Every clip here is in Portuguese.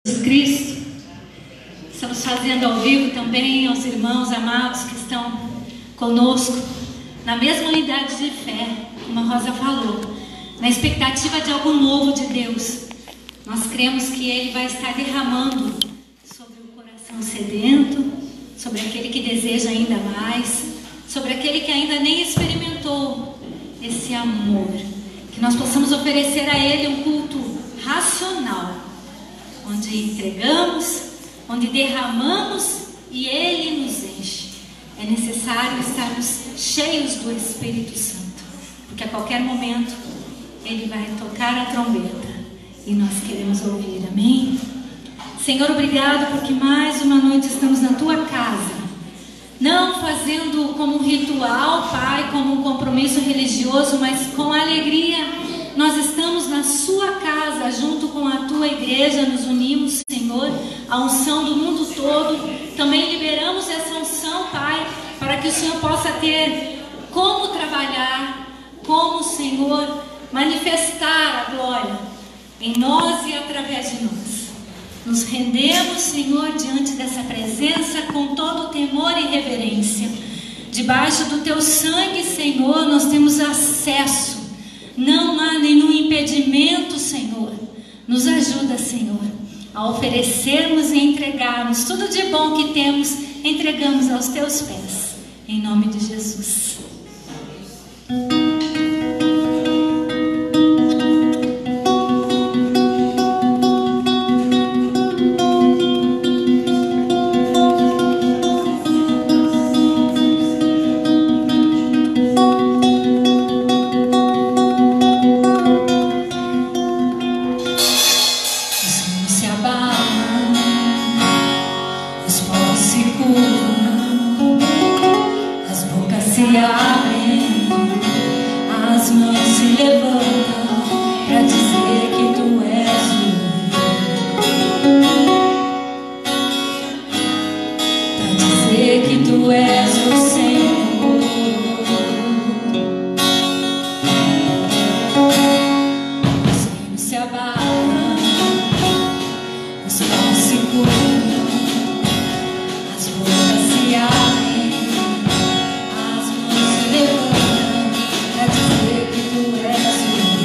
Jesus Cristo. Estamos fazendo ao vivo também aos irmãos amados que estão conosco na mesma unidade de fé, como a Rosa falou, na expectativa de algo novo de Deus. Nós cremos que Ele vai estar derramando sobre o coração sedento, sobre aquele que deseja ainda mais, sobre aquele que ainda nem experimentou esse amor, que nós possamos oferecer a Ele um culto racional, onde entregamos, onde derramamos e Ele nos enche. É necessário estarmos cheios do Espírito Santo, porque a qualquer momento Ele vai tocar a trombeta e nós queremos ouvir, amém? Senhor, obrigado porque mais uma noite estamos na Tua casa, não fazendo como um ritual, Pai, como um compromisso religioso, mas com alegria. Nós estamos na Sua casa, junto com a Tua igreja, nos unimos, Senhor, a unção do mundo todo. Também liberamos essa unção, Pai, para que o Senhor possa ter como trabalhar, como, Senhor, manifestar a glória em nós e através de nós. Nos rendemos, Senhor, diante dessa presença com todo temor e reverência. Debaixo do Teu sangue, Senhor, nós temos acesso. Não há nenhum impedimento, Senhor. Nos ajuda, Senhor, a oferecermos e entregarmos tudo de bom que temos, entregamos aos Teus pés. Em nome de Jesus. As mãos se levantam para dizer que Tu és o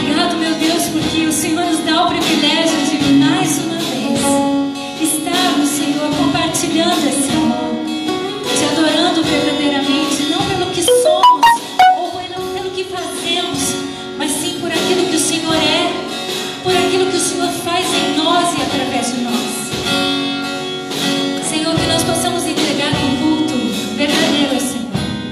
Obrigado, meu Deus, porque o Senhor nos dá o privilégio de mais uma vez estarmos, Senhor, compartilhando esse amor, te adorando verdadeiramente, não pelo que somos ou pelo que fazemos, mas sim por aquilo que o Senhor é, por aquilo que o Senhor faz em nós e através de nós. Senhor, que nós possamos entregar um culto verdadeiro ao Senhor,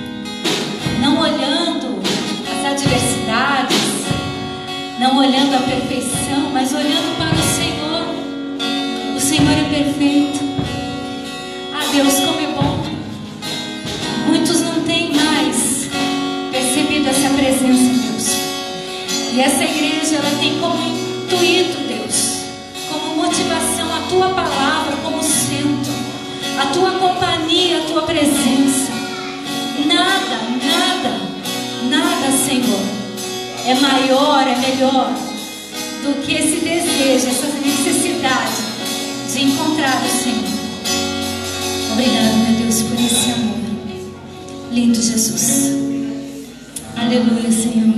não olhando as adversidades, não olhando a perfeição, mas olhando para o Senhor. O Senhor é perfeito. Ah, Deus, como é bom. Muitos não têm mais percebido essa presença, Deus. E essa igreja, ela tem como intuito, Deus, como motivação a Tua palavra como centro, a Tua companhia, a Tua presença. Nada, Senhor, é maior, é melhor do que esse desejo, essa necessidade de encontrar o Senhor. Obrigado, meu Deus, por esse amor. Lindo Jesus. Aleluia, Senhor.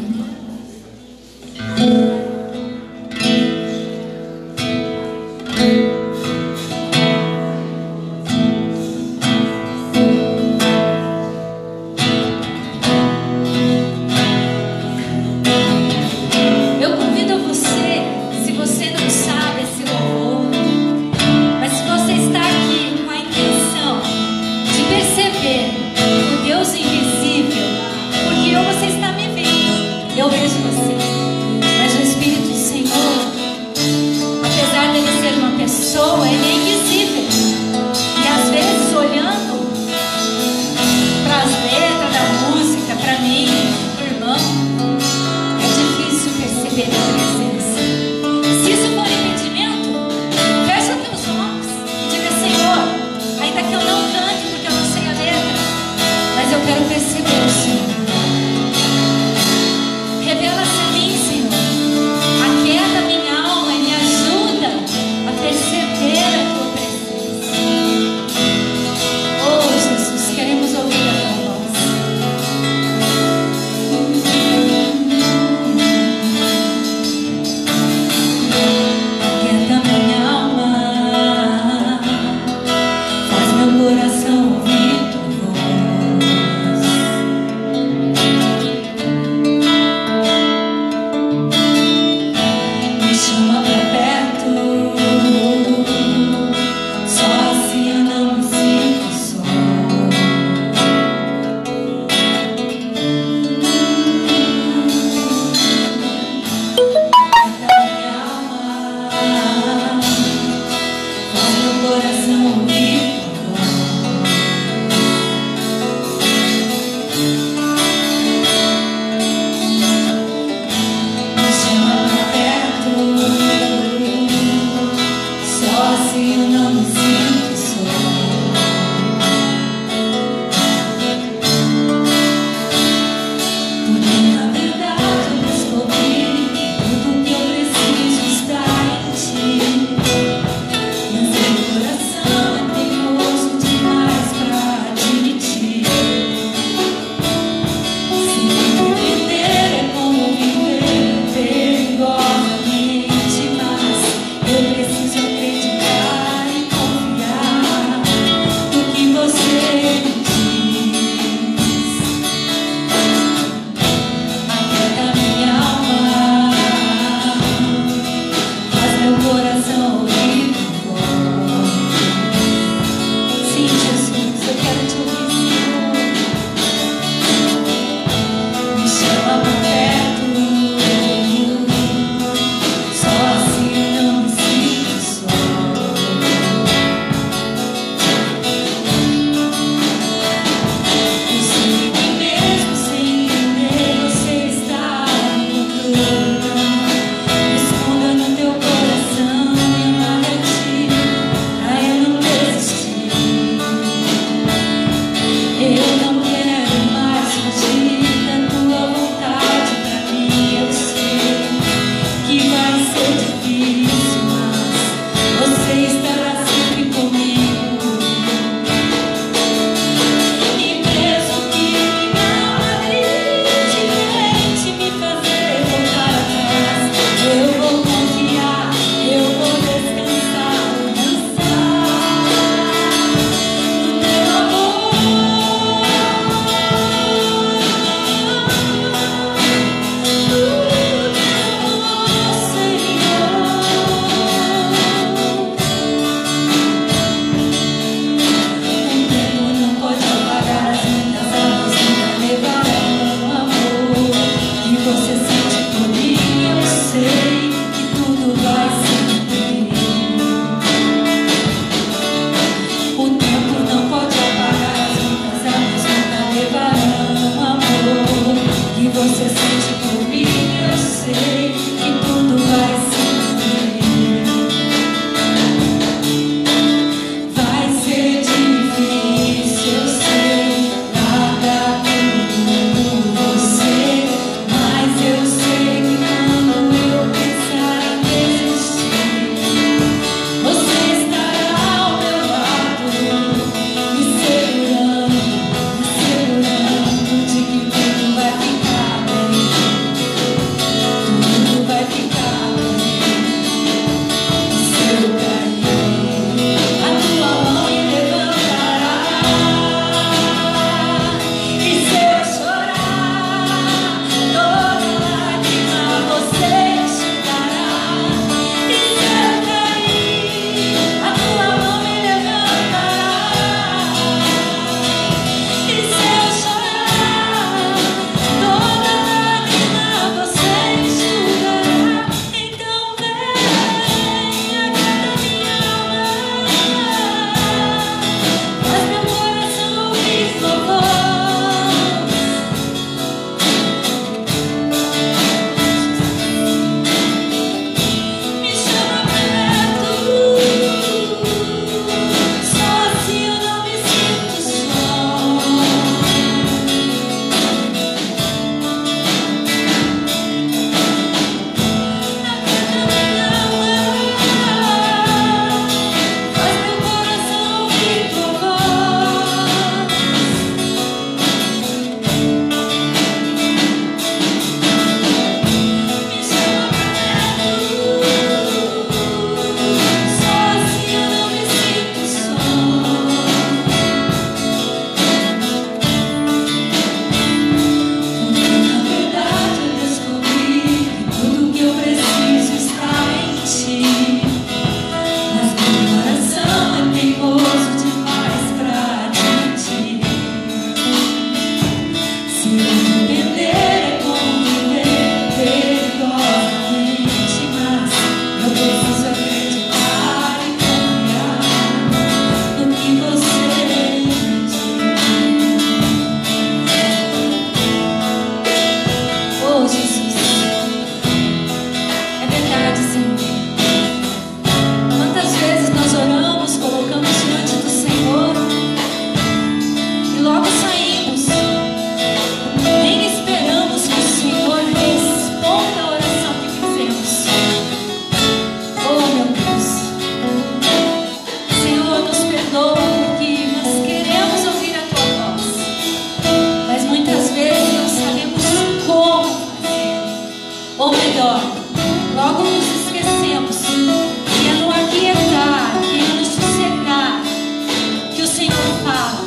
Perceber a Tua presença. redor, logo nos esquecemos que é no aquietar, que é no sossegar que o Senhor fala.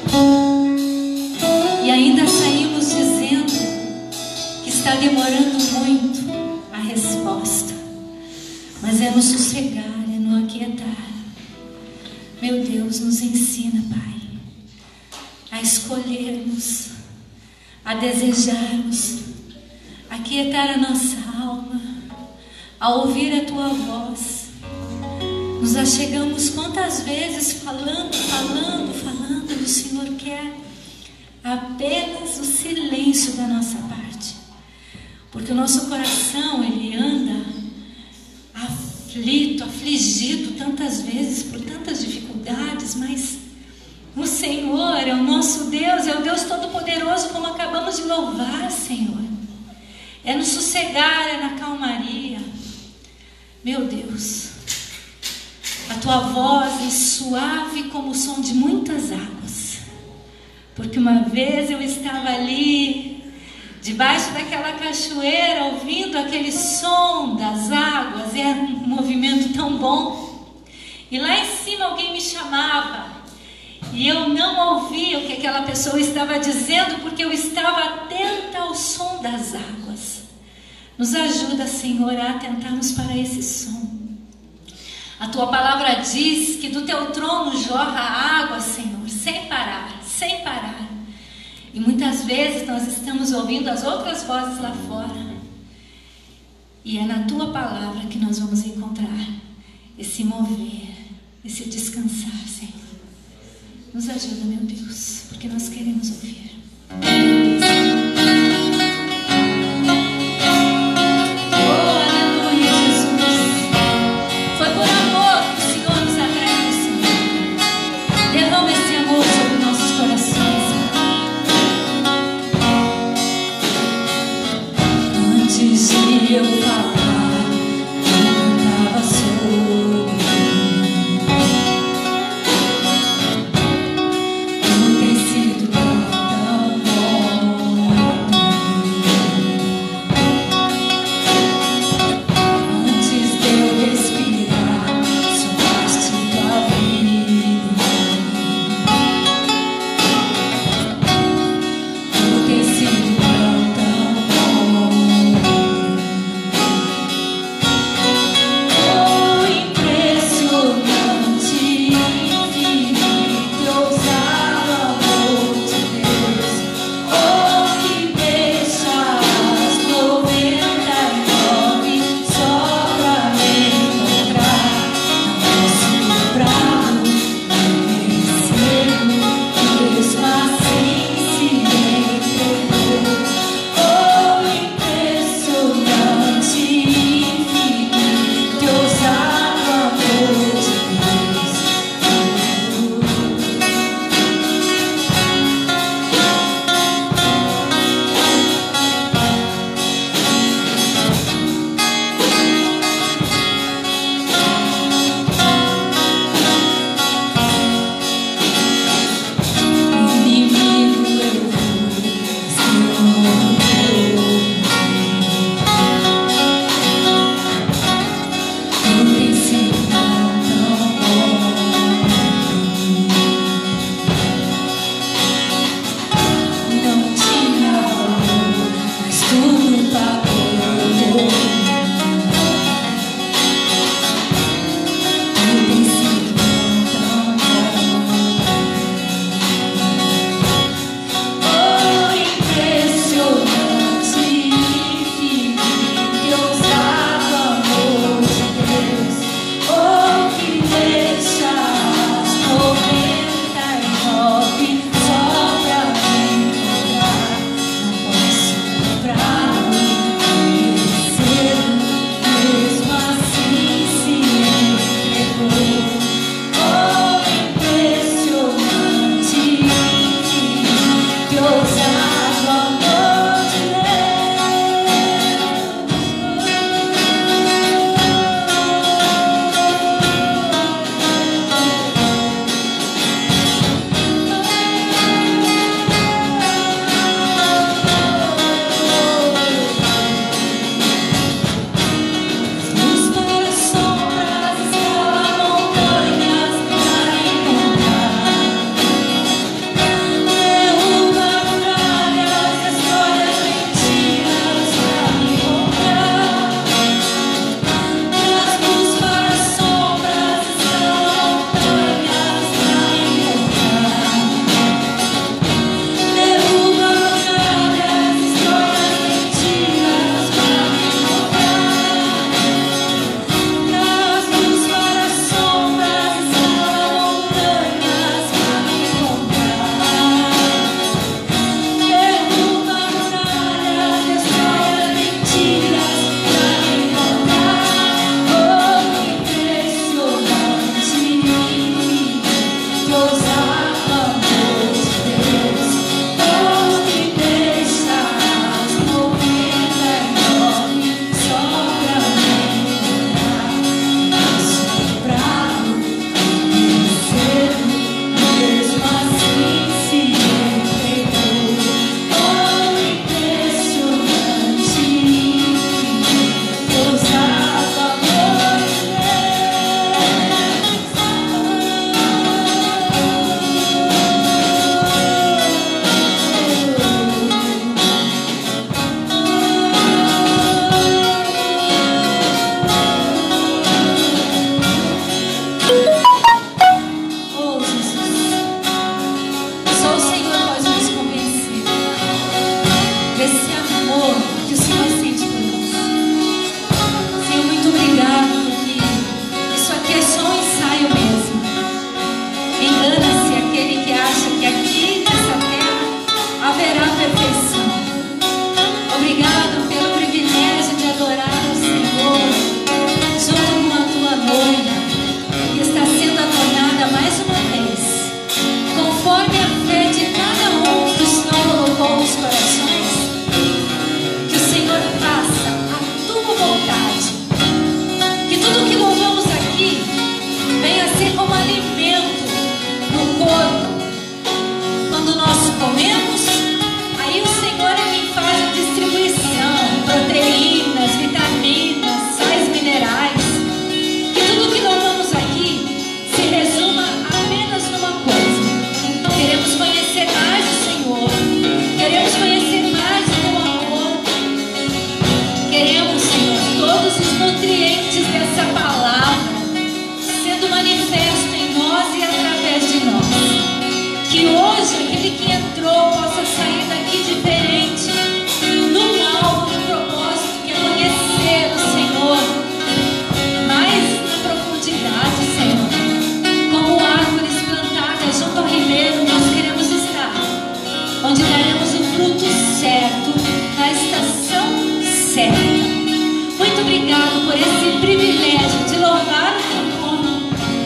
E ainda saímos dizendo que está demorando muito a resposta, mas é no sossegar, é no aquietar. Meu Deus, nos ensina, Pai, a escolhermos, a desejarmos, a aquietar a nossa alma, a ouvir a Tua voz. Nos achegamos quantas vezes falando, e o Senhor quer apenas o silêncio da nossa parte, porque o nosso coração, ele anda aflito, afligido tantas vezes por tantas dificuldades, mas o Senhor é o nosso Deus, é o Deus Todo-Poderoso, como acabamos de louvar, Senhor. É no sossegar, é na calmaria. Meu Deus, a Tua voz é suave como o som de muitas águas, porque uma vez eu estava ali, debaixo daquela cachoeira, ouvindo aquele som das águas, e era um movimento tão bom, e lá em cima alguém me chamava, e eu não ouvia o que aquela pessoa estava dizendo, porque eu estava atenta ao som das águas. Nos ajuda, Senhor, a atentarmos para esse som. A Tua palavra diz que do Teu trono jorra água, Senhor, sem parar, sem parar. E muitas vezes nós estamos ouvindo as outras vozes lá fora, e é na Tua palavra que nós vamos encontrar esse mover, esse descansar, Senhor. Nos ajuda, meu Deus, porque nós queremos ouvir. Oh, aleluia, Jesus. Foi por amor que o Senhor nos atraiu, Senhor. Derrama esse amor sobre nossos corações. Antes de eu falar, eu cantava sobre mim. Não tem sido tão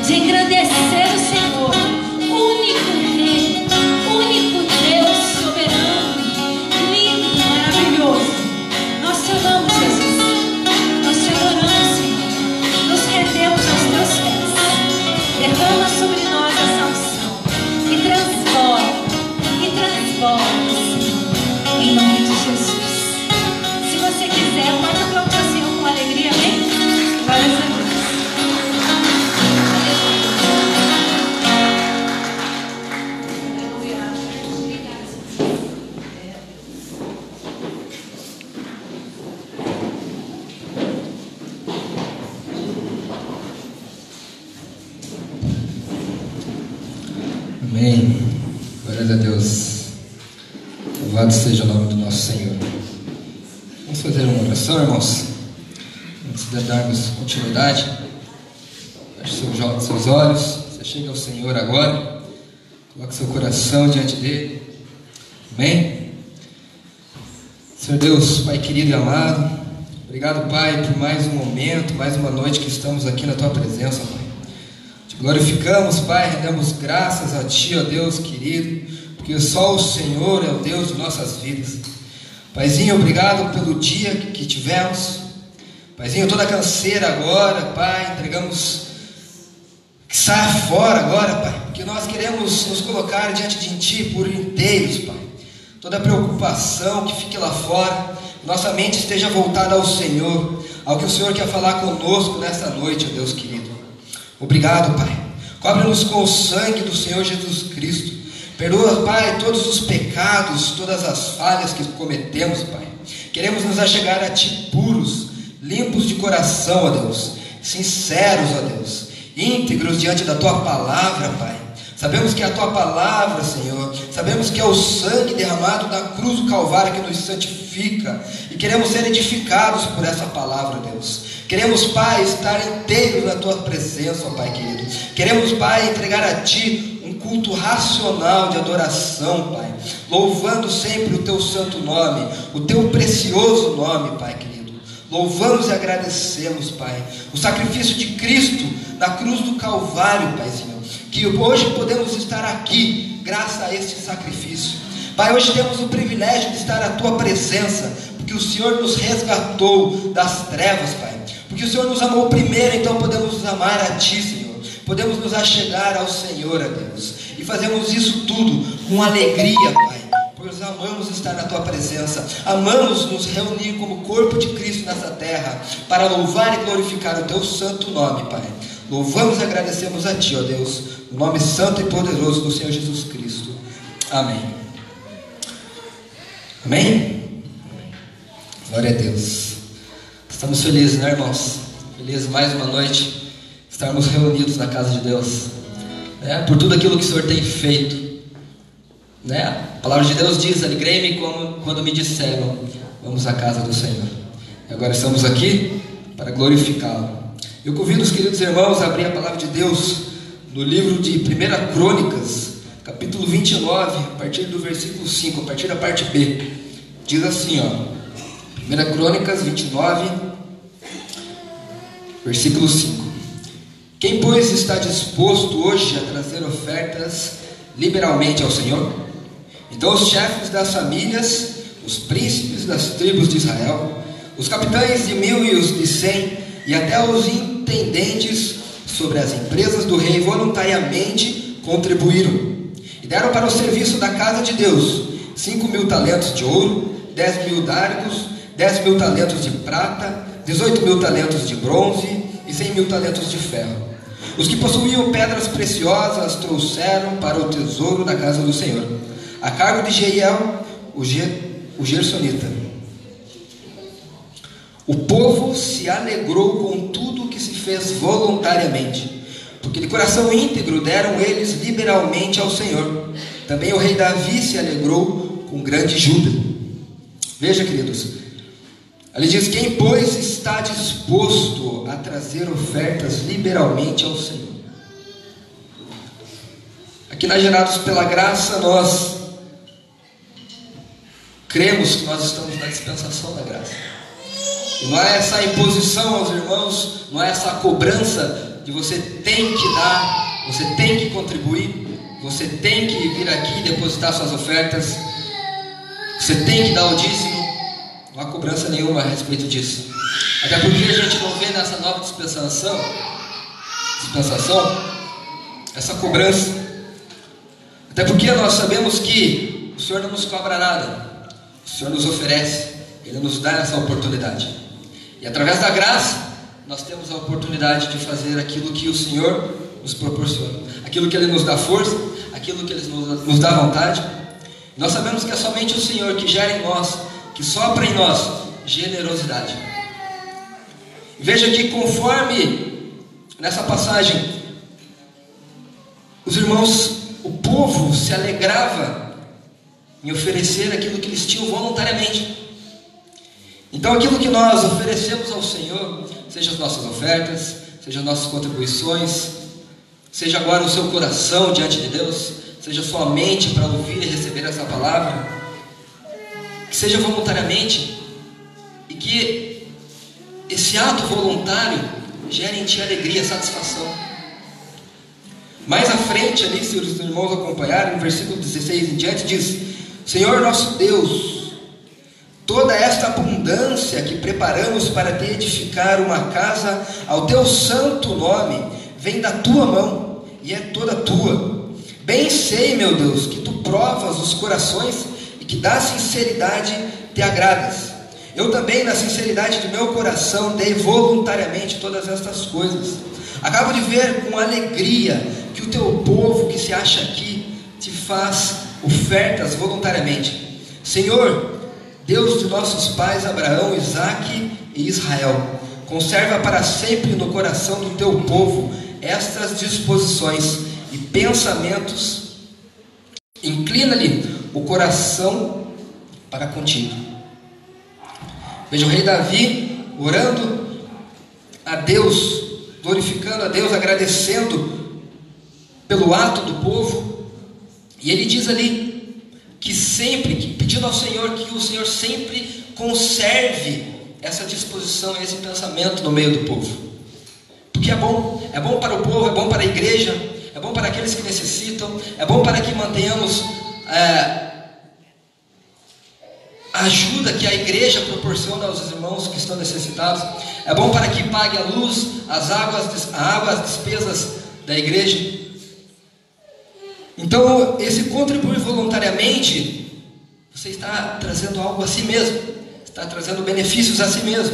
de engrandecer o Senhor, único Rei, único Deus soberano, lindo, maravilhoso. Nós te amamos, Jesus. Nós te adoramos, Senhor. Nos rendemos aos teus pés. Derrama sobre nós essa unção e transborda, Senhor, em nome de Jesus. Se você quiser, pode aplaudir o Senhor com alegria, amém? Glórias a Deus. Amém. Glórias a Deus. Louvado seja o nome do nosso Senhor. Vamos fazer uma oração, irmãos? Antes de darmos continuidade, feche seus olhos. Você chega ao Senhor agora. Coloque seu coração diante dele. Amém? Senhor Deus, Pai querido e amado, obrigado, Pai, por mais um momento, mais uma noite que estamos aqui na Tua presença, Pai. Te glorificamos, Pai, rendemos graças a Ti, ó Deus querido, porque só o Senhor é o Deus de nossas vidas. Paizinho, obrigado pelo dia que tivemos. Paizinho, toda a canseira agora, Pai, entregamos, que saia fora agora, Pai, porque nós queremos nos colocar diante de Ti por inteiros, Pai. Toda a preocupação que fique lá fora, nossa mente esteja voltada ao Senhor, ao que o Senhor quer falar conosco nessa noite, ó Deus querido. Obrigado, Pai. Cobre-nos com o sangue do Senhor Jesus Cristo. Perdoa, Pai, todos os pecados, todas as falhas que cometemos, Pai. Queremos nos achegar a Ti puros, limpos de coração, ó Deus, sinceros, ó Deus, íntegros diante da Tua palavra, Pai. Sabemos que é a Tua palavra, Senhor, sabemos que é o sangue derramado na cruz do Calvário que nos santifica, e queremos ser edificados por essa palavra, Deus. Queremos, Pai, estar inteiros na Tua presença, ó Pai querido. Queremos, Pai, entregar a Ti um culto racional de adoração, Pai, louvando sempre o Teu santo nome, o Teu precioso nome, Pai querido. Louvamos e agradecemos, Pai, o sacrifício de Cristo na cruz do Calvário, Paizinho, que hoje podemos estar aqui graças a este sacrifício. Pai, hoje temos o privilégio de estar à Tua presença, porque o Senhor nos resgatou das trevas, Pai, porque o Senhor nos amou primeiro, então podemos nos amar a Ti, Senhor. Podemos nos achegar ao Senhor, a Deus, e fazemos isso tudo com alegria, Pai, pois amamos estar na Tua presença, amamos nos reunir como corpo de Cristo nessa terra, para louvar e glorificar o Teu santo nome, Pai. Louvamos e agradecemos a Ti, ó Deus, no nome santo e poderoso do Senhor Jesus Cristo. Amém. Amém? Glória a Deus. Estamos felizes, né, irmãos? Felizes mais uma noite, estarmos reunidos na casa de Deus, né? Por tudo aquilo que o Senhor tem feito, né? A palavra de Deus diz: alegrei-me quando me disseram, vamos à casa do Senhor. E agora estamos aqui para glorificá-lo. Eu convido os queridos irmãos a abrir a palavra de Deus no livro de 1 Crônicas, capítulo 29, a partir do versículo 5, a partir da parte B. Diz assim, ó, 1 Crônicas 29, versículo 5. Quem, pois, está disposto hoje a trazer ofertas liberalmente ao Senhor? Então os chefes das famílias, os príncipes das tribos de Israel, os capitães de 1000 e os de 100, e até os intendentes sobre as empresas do rei voluntariamente contribuíram, e deram para o serviço da casa de Deus 5.000 talentos de ouro, 10.000 dárgicos, 10.000 talentos de prata, 18.000 talentos de bronze e 100.000 talentos de ferro. Os que possuíam pedras preciosas trouxeram para o tesouro da casa do Senhor, a cargo de Jeiel, o Gersonita. O povo se alegrou com tudo que se fez voluntariamente, porque de coração íntegro deram eles liberalmente ao Senhor. Também o rei Davi se alegrou com grande júbilo. Veja, queridos, ali diz: quem, pois, está disposto a trazer ofertas liberalmente ao Senhor? Aqui na Gerados pela Graça, nós cremos que nós estamos na dispensação da graça. E não é essa imposição aos irmãos, não é essa cobrança de você tem que dar, você tem que contribuir, você tem que vir aqui e depositar suas ofertas, você tem que dar o dízimo. Não há cobrança nenhuma a respeito disso. Até porque a gente não vê nessa nova dispensação essa cobrança. Até porque nós sabemos que o Senhor não nos cobra nada, o Senhor nos oferece, Ele nos dá essa oportunidade. E através da graça, nós temos a oportunidade de fazer aquilo que o Senhor nos proporciona, aquilo que Ele nos dá força, aquilo que Ele nos dá vontade. Nós sabemos que é somente o Senhor que gera em nós, que sopra em nós generosidade. Veja que conforme nessa passagem, os irmãos, o povo se alegrava em oferecer aquilo que eles tinham voluntariamente. Então aquilo que nós oferecemos ao Senhor, seja as nossas ofertas, seja as nossas contribuições, seja agora o seu coração diante de Deus, seja sua mente para ouvir e receber essa palavra, que seja voluntariamente, e que esse ato voluntário gere em ti alegria, satisfação. Mais à frente ali, se os irmãos acompanharem, no versículo 16 em diante, diz: Senhor nosso Deus, toda esta abundância que preparamos para te edificar uma casa ao teu santo nome, vem da tua mão, e é toda tua. Bem sei, meu Deus, que tu provas os corações, e que da sinceridade te agradas. Eu também, na sinceridade do meu coração, dei voluntariamente todas estas coisas. Acabo de ver com alegria que o teu povo que se acha aqui te faz ofertas voluntariamente. Senhor, Deus de nossos pais Abraão, Isaque e Israel, conserva para sempre no coração do teu povo estas disposições e pensamentos. Inclina-lhe o coração para contigo. Veja o rei Davi orando a Deus, glorificando a Deus, agradecendo pelo ato do povo. E ele diz ali que sempre, pedindo ao Senhor que o Senhor sempre conserve essa disposição, esse pensamento no meio do povo. Porque é bom para o povo, é bom para a igreja, é bom para aqueles que necessitam, é bom para que mantenhamos a ajuda que a igreja proporciona aos irmãos que estão necessitados. É bom para que pague a luz, a água, as despesas da igreja. Então, esse contribuir voluntariamente, você está trazendo algo a si mesmo, está trazendo benefícios a si mesmo.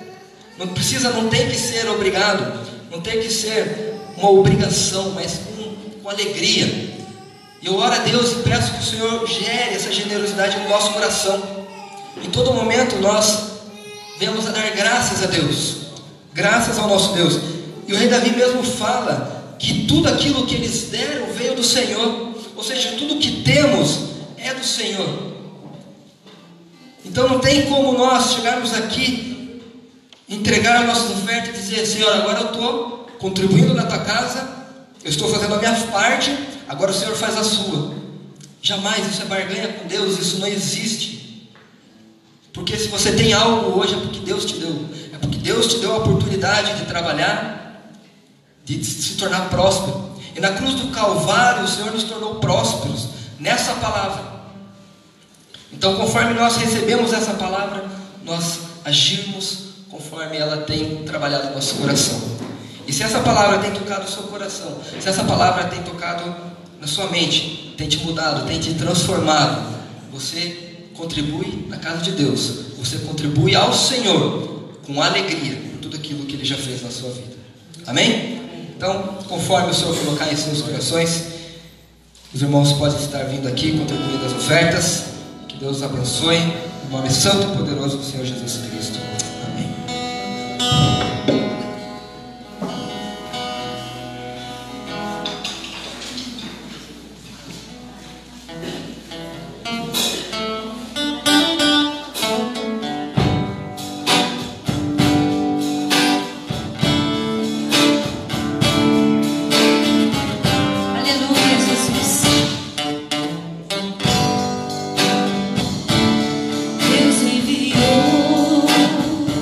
Não tem que ser obrigado, não tem que ser uma obrigação, mas com alegria. E eu oro a Deus e peço que o Senhor gere essa generosidade no nosso coração. Em todo momento nós venhamos a dar graças a Deus, graças ao nosso Deus. E o rei Davi mesmo fala que tudo aquilo que eles deram veio do Senhor, ou seja, tudo que temos é do Senhor. Então não tem como nós chegarmos aqui, entregar nossas ofertas e dizer: Senhor, agora eu estou contribuindo na tua casa, eu estou fazendo a minha parte, agora o Senhor faz a sua. Jamais, isso é barganha com Deus, isso não existe. Porque se você tem algo hoje é porque Deus te deu, é porque Deus te deu a oportunidade de trabalhar, de se tornar próspero. E na cruz do Calvário o Senhor nos tornou prósperos nessa palavra. Então, conforme nós recebemos essa palavra, nós agimos conforme ela tem trabalhado no nosso coração. E se essa palavra tem tocado o seu coração, se essa palavra tem tocado na sua mente, tem te mudado, tem te transformado, você contribui na casa de Deus, você contribui ao Senhor com alegria por tudo aquilo que Ele já fez na sua vida. Amém? Então, conforme o Senhor colocar em seus corações, os irmãos podem estar vindo aqui contribuindo as ofertas. Que Deus abençoe, no nome santo e poderoso do Senhor Jesus Cristo. Amém. Deus enviou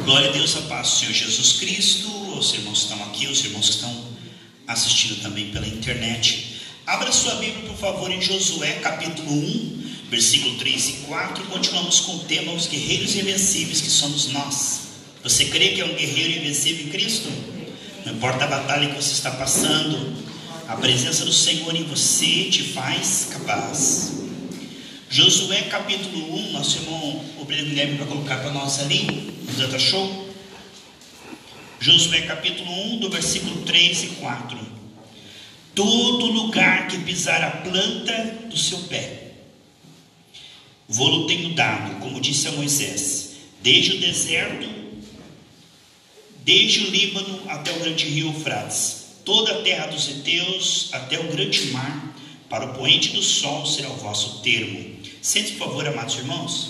Glória a Deus, a paz do Senhor Jesus Cristo, os irmãos que estão aqui, os irmãos que estão assistindo também pela internet. Abra sua Bíblia, por favor, em Josué capítulo 1, versículo 3 e 4. Continuamos com o tema, os guerreiros invencíveis que somos nós. Você crê que é um guerreiro invencível em Cristo? Não importa a batalha que você está passando, a presença do Senhor em você te faz capaz. Josué capítulo 1, nosso irmão Obreiro Guilherme vai colocar para nós ali, no Data Show. Josué capítulo 1, do versículo 3 e 4. Todo lugar que pisar a planta do seu pé, vou-lo tenho dado, como disse a Moisés, desde o deserto, desde o Líbano até o grande rio Eufrates, toda a terra dos heteus até o grande mar, para o poente do sol será o vosso termo. Sente, por favor, amados irmãos.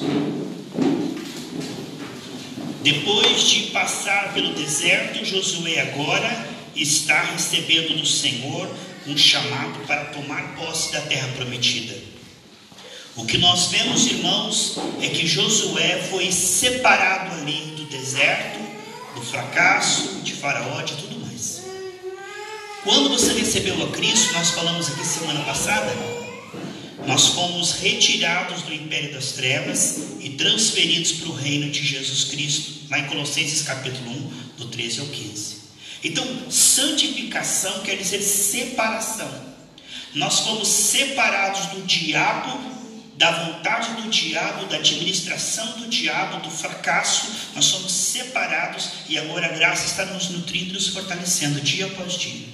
Depois de passar pelo deserto, Josué agora está recebendo do Senhor um chamado para tomar posse da terra prometida. O que nós vemos, irmãos, é que Josué foi separado ali do deserto, do fracasso, de Faraó, de tudo mais. Quando você recebeu a Cristo, nós falamos aqui semana passada, nós fomos retirados do império das trevas e transferidos para o reino de Jesus Cristo, lá em Colossenses capítulo 1, do 13 ao 15. Então, santificação quer dizer separação. Nós fomos separados do diabo, da vontade do diabo, da administração do diabo, do fracasso. Nós somos separados e agora a graça está nos nutrindo e nos fortalecendo dia após dia.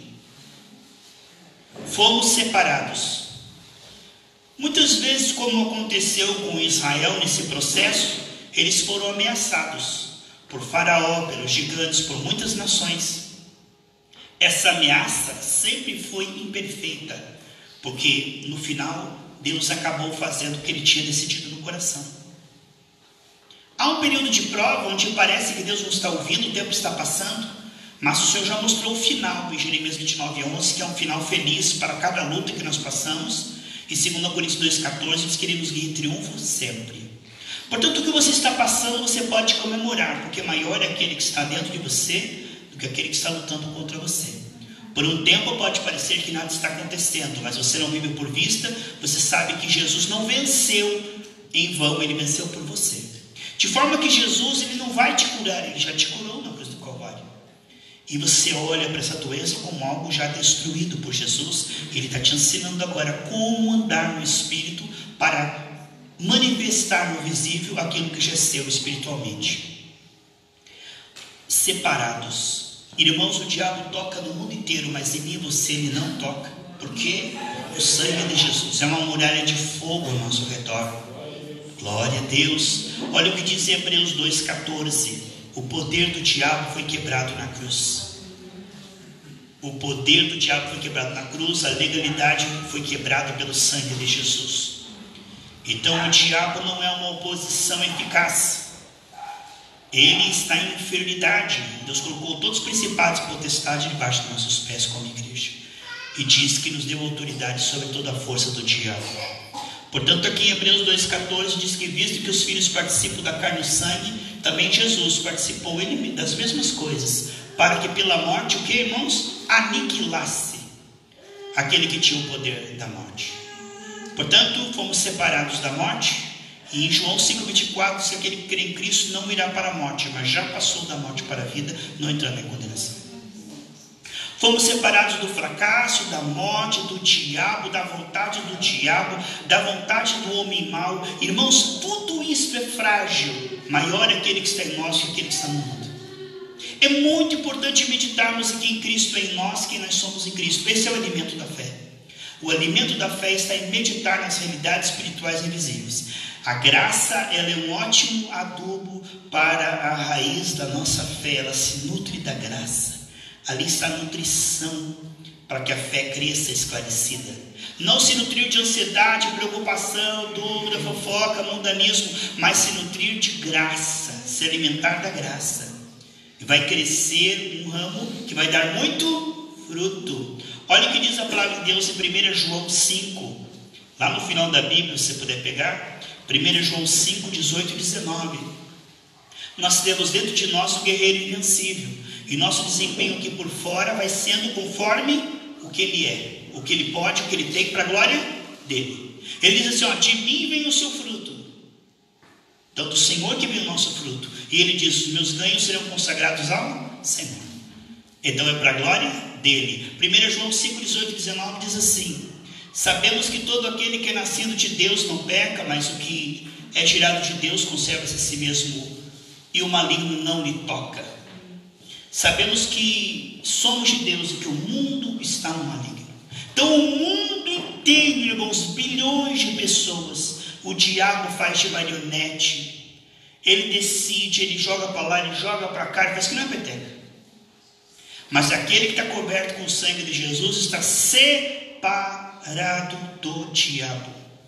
Fomos separados. Muitas vezes, como aconteceu com Israel nesse processo, eles foram ameaçados por Faraó, pelos gigantes, por muitas nações. Essa ameaça sempre foi imperfeita, porque no final Deus acabou fazendo o que ele tinha decidido no coração. Há um período de prova onde parece que Deus não está ouvindo, o tempo está passando, mas o Senhor já mostrou o final em Jeremias 29:11, que é um final feliz para cada luta que nós passamos. E 2 Coríntios 2,14 diz que ele nos guia em triunfo sempre. Portanto, o que você está passando, você pode comemorar, porque maior é aquele que está dentro de você do que aquele que está lutando contra você. Por um tempo pode parecer que nada está acontecendo, mas você não vive por vista, você sabe que Jesus não venceu em vão, ele venceu por você. De forma que Jesus, ele não vai te curar, ele já te curou na cruz do Calvário. E você olha para essa doença como algo já destruído por Jesus. Ele está te ensinando agora como andar no Espírito para manifestar no visível aquilo que já é seu espiritualmente. Separados. Irmãos, o diabo toca no mundo inteiro, mas em mim e você ele não toca. Porque o sangue de Jesus é uma muralha de fogo ao nosso redor. Glória a Deus. Olha o que diz em Hebreus 2,14. O poder do diabo foi quebrado na cruz. O poder do diabo foi quebrado na cruz. A legalidade foi quebrada pelo sangue de Jesus. Então o diabo não é uma oposição eficaz. Ele está em inferioridade. Deus colocou todos os principados e potestades debaixo dos nossos pés como igreja. E diz que nos deu autoridade sobre toda a força do diabo. Portanto, aqui em Hebreus 2,14 diz que visto que os filhos participam da carne e do sangue, também Jesus participou ele das mesmas coisas, para que pela morte, o que, irmãos? Aniquilasse aquele que tinha o poder da morte. Portanto, fomos separados da morte, e em João 5,24 diz que aquele que crê em Cristo não irá para a morte, mas já passou da morte para a vida, não entrando em condenação. Fomos separados do fracasso, da morte, do diabo, da vontade do diabo, da vontade do homem mau. Irmãos, tudo isso é frágil. Maior é aquele que está em nós que aquele que está no mundo. É muito importante meditarmos que em Cristo é em nós, que nós somos em Cristo. Esse é o alimento da fé. O alimento da fé está em meditar nas realidades espirituais invisíveis. A graça, ela é um ótimo adubo para a raiz da nossa fé. Ela se nutre da graça. Ali está a nutrição para que a fé cresça esclarecida. Não se nutrir de ansiedade, preocupação, dúvida, fofoca, mundanismo, mas se nutrir de graça, se alimentar da graça. E vai crescer um ramo que vai dar muito fruto. Olha o que diz a palavra de Deus em 1 João 5. Lá no final da Bíblia, se você puder pegar. 1 João 5, 18 e 19. Nós temos dentro de nós um guerreiro invencível, e nosso desempenho aqui por fora vai sendo conforme o que ele é, o que ele pode, o que ele tem, para a glória dele. Ele diz assim, ó, de mim vem o seu fruto. Então do Senhor que vem o nosso fruto. E ele diz, os meus ganhos serão consagrados ao Senhor. Então é para a glória dele. 1 João 5, 18 e 19 diz assim, sabemos que todo aquele que é nascido de Deus não peca, mas o que é tirado de Deus conserva-se a si mesmo, e o maligno não lhe toca. Sabemos que somos de Deus e que o mundo está no maligno. Então o mundo inteiro, irmãos, bilhões de pessoas, o diabo faz de marionete. Ele decide, ele joga para lá, ele joga para cá, ele faz que não é peteca. Mas aquele que está coberto com o sangue de Jesus está separado do diabo.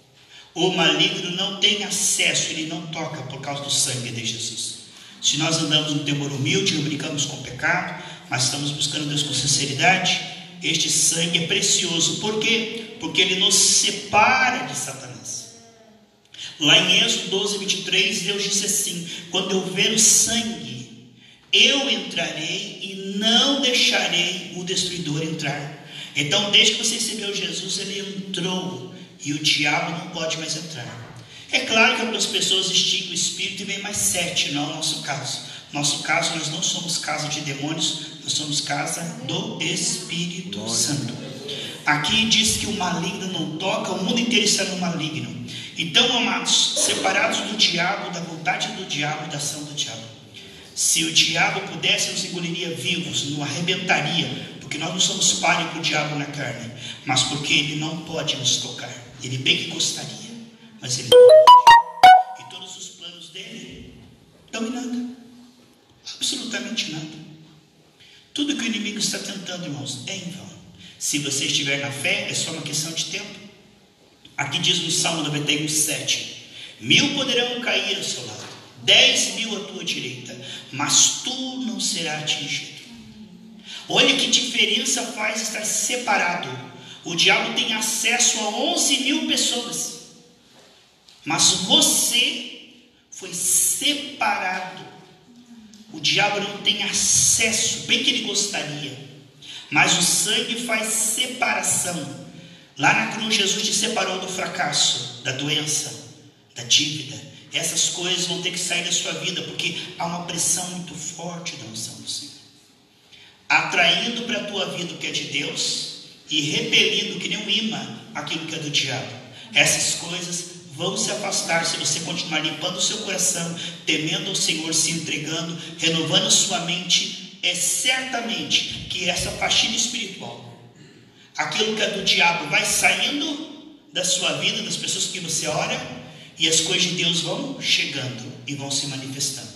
O maligno não tem acesso, ele não toca por causa do sangue de Jesus. Se nós andamos no temor humilde, não brincamos com o pecado, mas estamos buscando Deus com sinceridade, este sangue é precioso. Por quê? Porque ele nos separa de Satanás. Lá em Êxodo 12, 23, Deus disse assim, quando eu ver o sangue, eu entrarei e não deixarei o destruidor entrar. Então, desde que você recebeu Jesus, ele entrou, e o diabo não pode mais entrar. É claro que algumas pessoas extinguem o espírito e vem mais 7, não é o nosso caso. Nosso caso, nós não somos casa de demônios, nós somos casa do Espírito Santo. Aqui diz que o maligno não toca, o mundo inteiro está no maligno. Então, amados, separados do diabo, da vontade do diabo e da ação do diabo. Se o diabo pudesse, nos engoliria vivos, nos arrebentaria, porque nós não somos páreo para o diabo na carne, mas porque ele não pode nos tocar. Ele bem que gostaria, mas ele não pode. E todos os planos dele estão em nada, absolutamente nada. Tudo que o inimigo está tentando, irmãos, é em vão. Se você estiver na fé, é só uma questão de tempo. Aqui diz no Salmo 91, 7: 1000 poderão cair ao seu lado, 10.000 à tua direita, mas tu não serás atingido. Olha que diferença faz estar separado. O diabo tem acesso a 11.000 pessoas, mas você foi separado. O diabo não tem acesso, bem que ele gostaria, mas o sangue faz separação. Lá na cruz, Jesus te separou do fracasso, da doença, da dívida. Essas coisas vão ter que sair da sua vida, porque há uma pressão muito forte da unção do Senhor, atraindo para a tua vida o que é de Deus e repelindo que nem um imã aquilo que é do diabo. Essas coisas vão se afastar se você continuar limpando o seu coração, temendo ao Senhor, se entregando, renovando sua mente. É certamente que essa faxina espiritual, aquilo que é do diabo, vai saindo da sua vida, das pessoas que você ora, e as coisas de Deus vão chegando e vão se manifestando.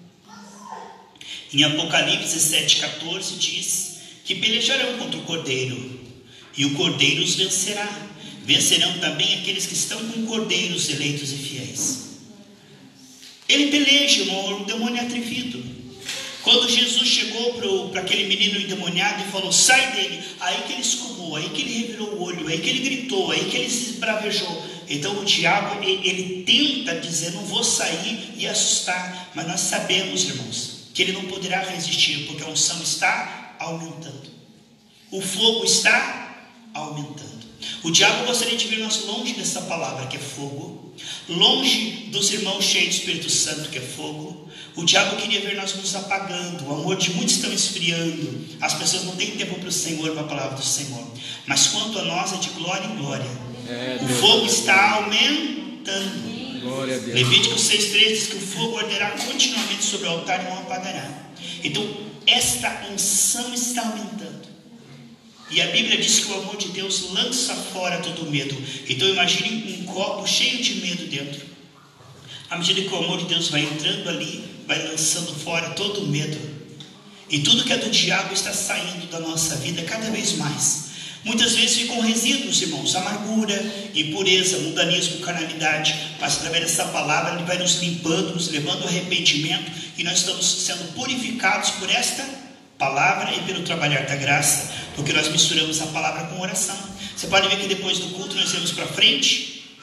Em Apocalipse 7,14 diz que pelejarão contra o Cordeiro, e o Cordeiro os vencerá. Vencerão também aqueles que estão com o Cordeiro, os eleitos e fiéis. Ele peleja, o demônio é atrevido. Quando Jesus chegou para aquele menino endemoniado e falou, sai dele, aí que ele escumou, aí que ele revirou o olho, aí que ele gritou, aí que ele se bravejou. Então o diabo, ele tenta dizer, não vou sair e assustar, mas nós sabemos, irmãos, que ele não poderá resistir, porque a unção está aumentando, o fogo está aumentando. O diabo gostaria de ver nós longe dessa palavra que é fogo, longe dos irmãos cheios do Espírito Santo que é fogo. O diabo queria ver nós nos apagando, o amor de muitos está esfriando, as pessoas não têm tempo para o Senhor, para a palavra do Senhor. Mas quanto a nós é de glória em glória. O fogo está aumentando. Glória a Deus. Levítico 6,3 diz que o fogo arderá continuamente sobre o altar e não apagará. Então esta unção está aumentando. E a Bíblia diz que o amor de Deus lança fora todo medo. Então imagine um copo cheio de medo dentro. À medida que o amor de Deus vai entrando ali, vai lançando fora todo o medo. E tudo que é do diabo está saindo da nossa vida cada vez mais. Muitas vezes ficam resíduos, irmãos, amargura, impureza, mundanismo, carnalidade. Mas através dessa palavra ele vai nos limpando, nos levando ao arrependimento. E nós estamos sendo purificados por esta palavra e pelo trabalhar da graça. Porque nós misturamos a palavra com oração. Você pode ver que depois do culto nós vamos para frente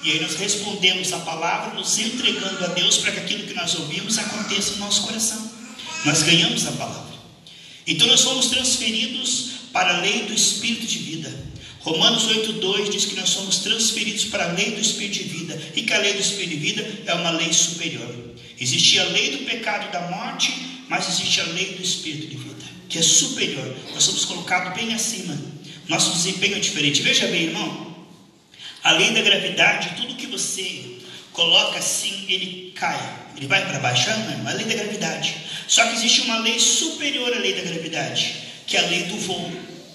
E aí nós respondemos a palavra, nos entregando a Deus para que aquilo que nós ouvimos aconteça no nosso coração. Nós ganhamos a palavra. Então nós somos transferidos para a lei do Espírito de vida. Romanos 8,2 diz que nós somos transferidos para a lei do Espírito de vida, e que a lei do Espírito de vida é uma lei superior. Existe a lei do pecado e da morte, mas existe a lei do Espírito de vida, que é superior. Nós somos colocados bem acima. Nosso desempenho é diferente. Veja bem, irmão, a lei da gravidade, tudo que você coloca assim, ele cai, ele vai para baixo. Não, é a lei da gravidade. Só que existe uma lei superior à lei da gravidade, que é a lei do voo.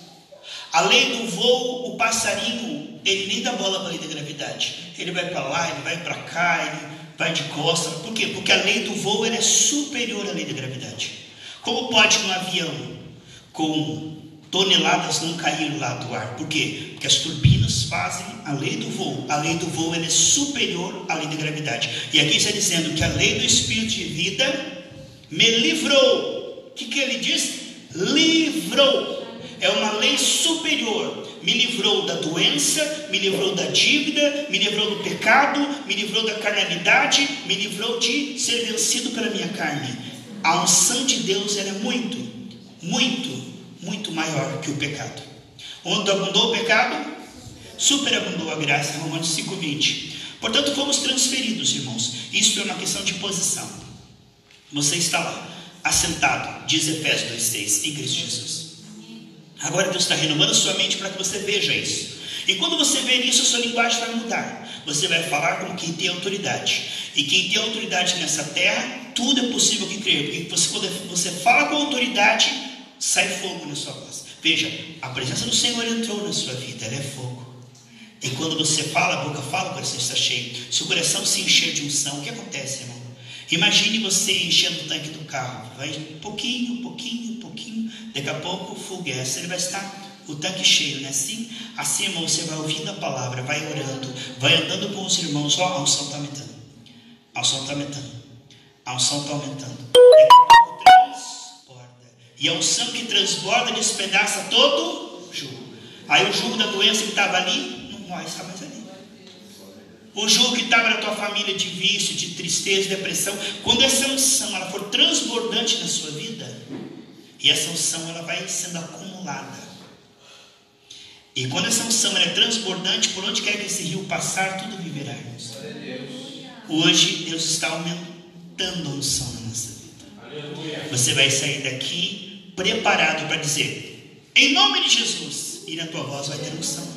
A lei do voo, o passarinho, ele nem dá bola para a lei da gravidade. Ele vai para lá, ele vai para cá, ele vai de costas. Por quê? Porque a lei do voo ela é superior à lei da gravidade. Como pode um avião com toneladas não cair lá do ar? Por quê? Porque as turbinas fazem a lei do voo. A lei do voo ela é superior à lei da gravidade. E aqui está dizendo que a lei do Espírito de vida me livrou. O que ele diz? Livrou. É uma lei superior. Me livrou da doença, me livrou da dívida, me livrou do pecado, me livrou da carnalidade, me livrou de ser vencido pela minha carne. A unção de Deus era muito, muito, muito maior que o pecado. Onde abundou o pecado, superabundou a graça. Romanos 5,20. Portanto, fomos transferidos, irmãos. Isso é uma questão de posição. Você está lá, assentado, diz Efésios 2,6, em Cristo Jesus. Agora Deus está renovando sua mente para que você veja isso. E quando você ver isso, a sua linguagem vai mudar. Você vai falar como quem tem autoridade. E quem tem autoridade nessa terra, tudo é possível que crer. Porque quando você fala com autoridade, sai fogo na sua voz. Veja, a presença do Senhor entrou na sua vida, ela é fogo. E quando você fala, a boca fala, o coração está cheio. Se o coração se encher de unção, o que acontece, irmão? Imagine você enchendo o tanque do carro. Vai pouquinho, pouquinho, pouquinho. Daqui a pouco o fogo ele vai estar o tanque cheio, né? Assim, irmão, você vai ouvindo a palavra, vai orando, vai andando com os irmãos. Ó, a unção está aumentando. A unção está aumentando. A unção está aumentando. Daqui a pouco transborda. E a unção que transborda despedaça todo o jugo. Aí o jugo da doença que estava ali, não vai estar mais ali. O jugo que estava na tua família de vício, de tristeza, depressão, quando essa unção ela for transbordante na sua vida, e essa unção ela vai sendo acumulada. E quando essa unção ela é transbordante, por onde quer que esse rio passar, tudo viverá, irmãos. Hoje Deus está aumentando a unção na nossa vida. Você vai sair daqui preparado para dizer, em nome de Jesus, e na tua voz vai ter unção.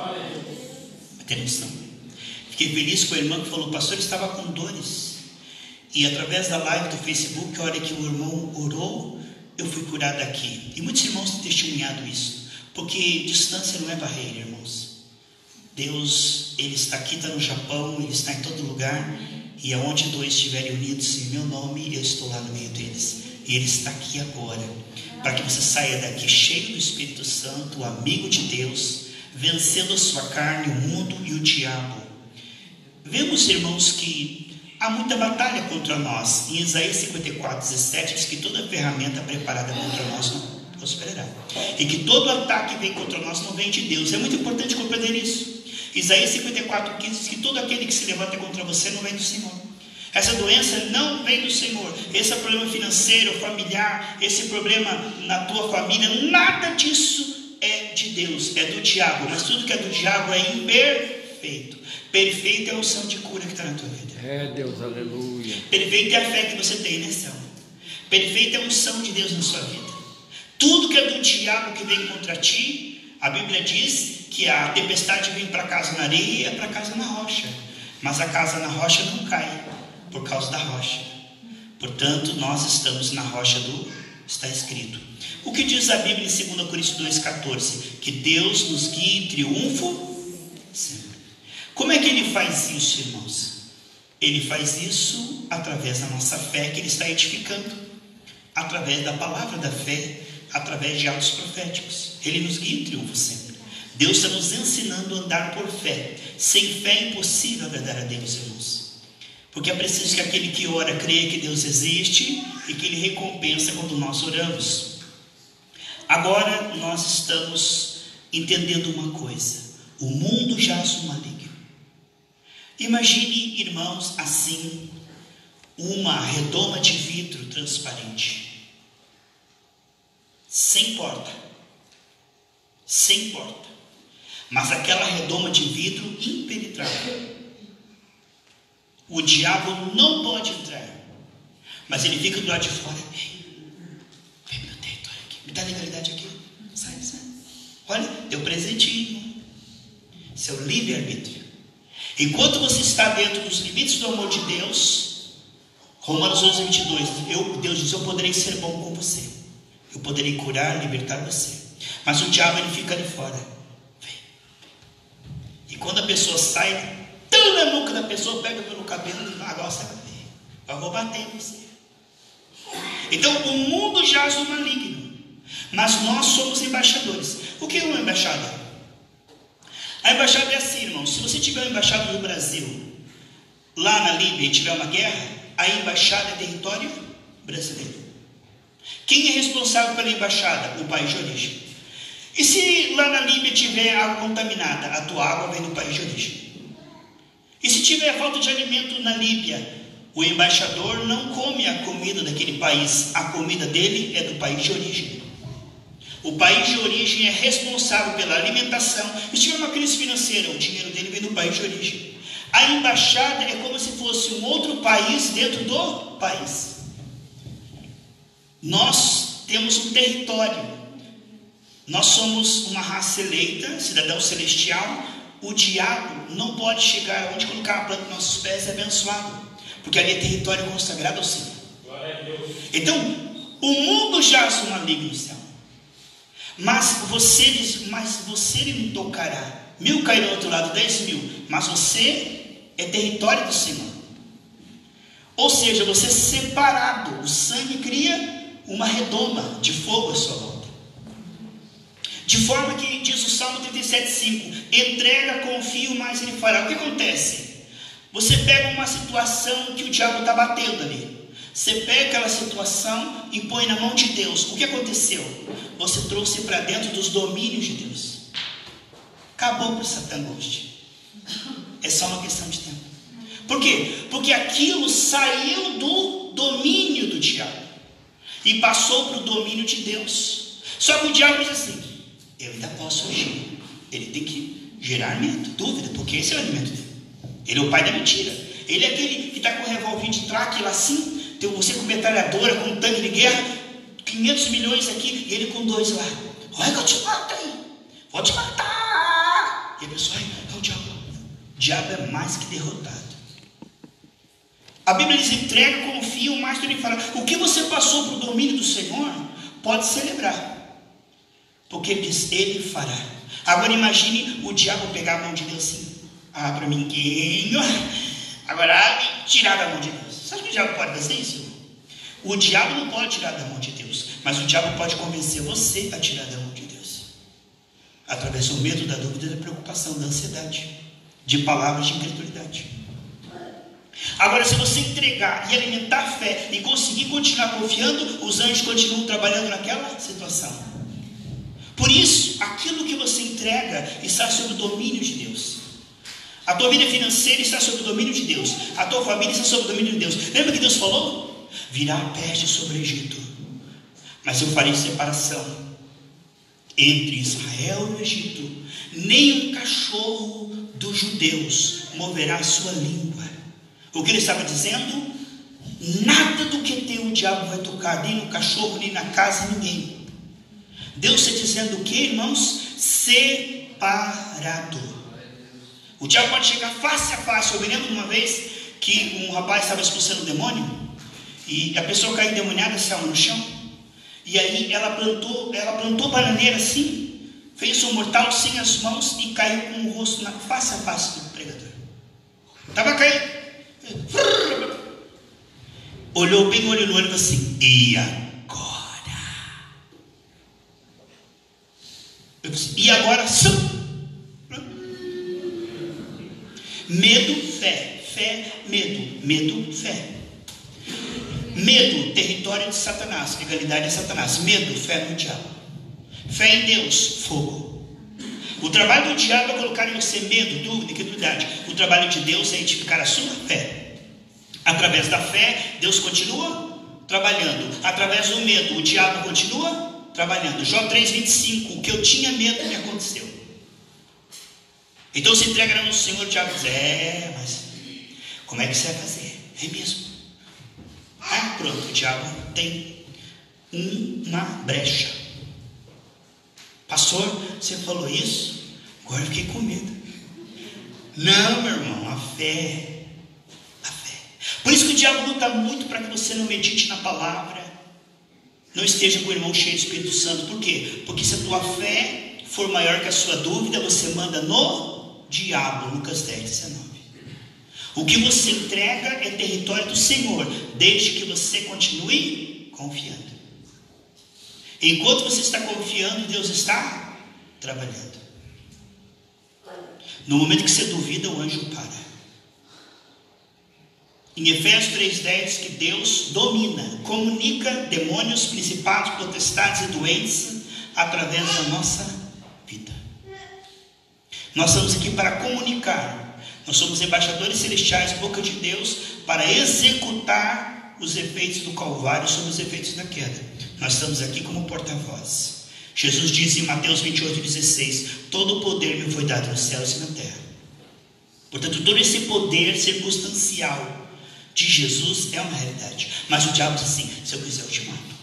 Vai ter unção. Fiquei feliz com a irmã que falou, pastor, estava com dores. E através da live do Facebook, a hora que o irmão orou, eu fui curado aqui. E muitos irmãos têm testemunhado isso. Porque distância não é barreira, irmãos. Deus, Ele está aqui, está no Japão, Ele está em todo lugar. E aonde dois estiverem unidos em meu nome, eu estou lá no meio deles. E Ele está aqui agora. Para que você saia daqui cheio do Espírito Santo, amigo de Deus, vencendo a sua carne, o mundo e o diabo. Vemos, irmãos, que há muita batalha contra nós. Em Isaías 54:17 diz que toda ferramenta preparada contra nós não prosperará. E que todo ataque que vem contra nós não vem de Deus. É muito importante compreender isso. Isaías 54:15 diz que todo aquele que se levanta contra você não vem do Senhor. Essa doença não vem do Senhor. Esse problema financeiro, familiar, esse problema na tua família, nada disso é de Deus, é do diabo. Mas tudo que é do diabo é imperfeito. Perfeita é a unção de cura que está na tua vida. É Deus, aleluia. Perfeita é a fé que você tem, né, Céu? Perfeita é a unção de Deus na sua vida. Tudo que é do diabo que vem contra ti, a Bíblia diz que a tempestade vem para casa na areia e é para casa na rocha. Mas a casa na rocha não cai por causa da rocha. Portanto, nós estamos na rocha está escrito. O que diz a Bíblia em 2 Coríntios 2,14? Que Deus nos guie em triunfo sempre. Como é que Ele faz isso, irmãos? Ele faz isso através da nossa fé que Ele está edificando, através da palavra da fé, através de atos proféticos. Ele nos guia em triunfo sempre. Deus está nos ensinando a andar por fé. Sem fé é impossível agradar a Deus, irmãos. Porque é preciso que aquele que ora creia que Deus existe e que Ele recompensa quando nós oramos. Agora nós estamos entendendo uma coisa: o mundo jaz no maligno. Imagine, irmãos, assim, uma redoma de vidro transparente, sem porta, mas aquela redoma de vidro impenetrável. O diabo não pode entrar, mas ele fica do lado de fora. Vem meu território aqui, me dá legalidade aqui, sai. Olha, deu presentinho, seu livre-arbítrio. Enquanto você está dentro dos limites do amor de Deus, Romanos 11:22, Deus diz: eu poderei ser bom com você, eu poderei curar, libertar você. Mas o diabo, ele fica ali fora. Vem. E quando a pessoa sai, tão na nuca da pessoa, pega pelo cabelo e agora você vai ver, eu vou bater em você. Então o mundo jaz no maligno, mas nós somos embaixadores. O que é uma embaixada? A embaixada é assim, irmão. Se você tiver uma embaixada no Brasil, lá na Líbia, e tiver uma guerra, a embaixada é território brasileiro. Quem é responsável pela embaixada? O país de origem. E se lá na Líbia tiver água contaminada, a tua água vem do país de origem. E se tiver falta de alimento na Líbia, o embaixador não come a comida daquele país, a comida dele é do país de origem. O país de origem é responsável pela alimentação. E se tiver uma crise financeira, o dinheiro dele vem do país de origem. A embaixada é como se fosse um outro país dentro do país. Nós temos um território. Nós somos uma raça eleita, cidadão celestial. O diabo não pode chegar onde colocar a planta dos nossos pés e é abençoado, porque ali é território consagrado ao Senhor. Então, o mundo jaz no maligno, céu. Mas você diz, mas você me tocará. 1000 cairão do outro lado, 10.000. Mas você é território do Senhor. Ou seja, você é separado. O sangue cria uma redoma de fogo à sua volta. De forma que, diz o Salmo 37:5, entrega, confio, mas ele fará. O que acontece? Você pega uma situação que o diabo está batendo ali. Você pega aquela situação e põe na mão de Deus. O que aconteceu? Você trouxe para dentro dos domínios de Deus. Acabou para essa angústia. É só uma questão de tempo. Por quê? Porque aquilo saiu do domínio do diabo e passou para o domínio de Deus. Só que o diabo diz assim: eu ainda posso agir. Ele tem que gerar medo, dúvida, porque esse é o alimento dele. Ele é o pai da mentira. Ele é aquele que está com um revólver de traque lá assim, tem você com metralhadora, com um tanque de guerra, 500 milhões aqui, e ele com 2 lá. Olha que eu te mato aí, vou te matar. E a pessoa, é o diabo. O diabo é mais que derrotado. A Bíblia diz: entrega, confia, mais do que ele fala. O que você passou para o domínio do Senhor, pode celebrar, porque ele diz: ele fará. Agora imagine o diabo pegar a mão de Deus assim: para mim, agora me tirar da mão de Deus. Você acha que o diabo pode fazer isso? O diabo não pode tirar da mão de Deus, mas o diabo pode convencer você a tirar da mão de Deus, através do medo, da dúvida, da preocupação, da ansiedade, de palavras de incredulidade. Agora, se você entregar e alimentar fé e conseguir continuar confiando, os anjos continuam trabalhando naquela situação. Por isso, aquilo que você entrega está sob o domínio de Deus. A tua vida financeira está sob o domínio de Deus. A tua família está sob o domínio de Deus. Lembra que Deus falou? Virá a peste sobre o Egito, mas eu farei separação entre Israel e o Egito. Nem um cachorro dos judeus moverá a sua língua. O que ele estava dizendo? Nada do que tem o diabo vai tocar, nem no cachorro, nem na casa, ninguém. Deus está dizendo o que, irmãos? Separado. O diabo pode chegar face a face. Eu me lembro de uma vez que um rapaz estava expulsando o demônio e a pessoa caiu endemoniada, saiu no chão. E aí ela plantou bananeira assim, fez um mortal sem as mãos e caiu com o rosto face a face do pregador. Estava caindo. Olhou bem olho no olho e falou assim: e agora? Eu disse: e agora? Medo, fé, fé, medo, medo, fé. Medo, território de Satanás, legalidade de Satanás. Medo, fé no diabo. Fé em Deus, fogo. O trabalho do diabo é colocar em você medo, dúvida, incredulidade. O trabalho de Deus é edificar a sua fé. Através da fé, Deus continua trabalhando. Através do medo, o diabo continua trabalhando. Jó 3,25, o que eu tinha medo me aconteceu. Então se entrega no Senhor, o diabo diz, mas como é que você vai fazer? É mesmo. Pronto, o diabo tem uma brecha. Pastor, você falou isso? Agora eu fiquei com medo. Não, meu irmão, a fé. Por isso que o diabo luta muito para que você não medite na palavra, não esteja com o irmão cheio do Espírito Santo. Por quê? Porque se a tua fé for maior que a sua dúvida, você manda no diabo. Lucas 10:19. O que você entrega é território do Senhor, desde que você continue confiando. Enquanto você está confiando, Deus está trabalhando. No momento que você duvida, o anjo para. Em Efésios 3,10 diz que Deus domina, comunica demônios, principados, potestades e doenças através da nossa vida. Nós estamos aqui para comunicar. Nós somos embaixadores celestiais, boca de Deus, para executar os efeitos do Calvário sobre os efeitos da queda. Nós estamos aqui como porta-voz. Jesus diz em Mateus 28,16: todo o poder me foi dado nos céus e na terra. Portanto, todo esse poder circunstancial de Jesus é uma realidade. Mas o diabo diz assim: se eu quiser eu te mato.